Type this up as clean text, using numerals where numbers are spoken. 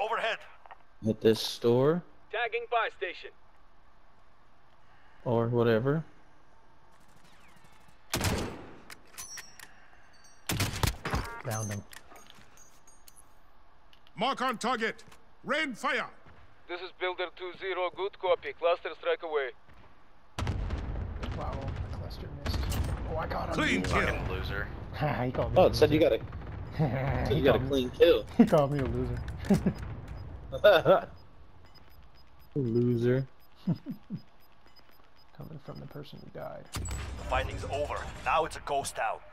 overhead. Hit this store. Tagging buy station. Or whatever. Downed him. Mark on target. Rain fire. This is Builder 2-0. Good copy. Cluster strike away. Wow, the cluster missed. Oh, I got him. Clean kill. Fucking loser. He called me Oh, a it said you loser. got a He called me- clean kill. He called me a loser. Loser. Coming from the person who died. The fighting's over. Now it's a ghost town.